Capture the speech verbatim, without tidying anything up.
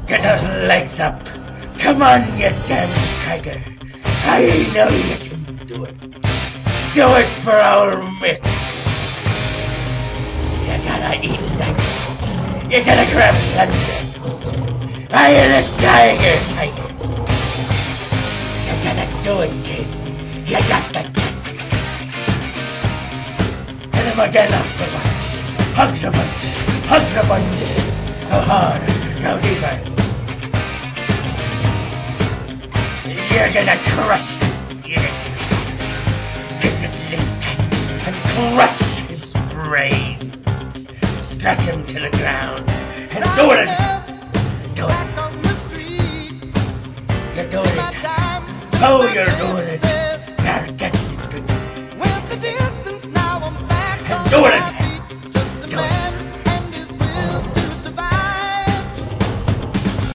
Get those legs up. Come on, you damn tiger. I know you can do it. Do it for our Mick. You gotta eat legs. You gotta grab thunder. I am a tiger, tiger. You gotta do it, kid. You got the guts. And then again, hugs a bunch. Hugs a bunch. Hugs a bunch. Go harder. Go deeper. You're gonna crush it. Get the little cat and crush his brains. Scratch him to the ground. And do it. Do it. You're doing it. Oh, you're doing it. You're getting good. And do it again.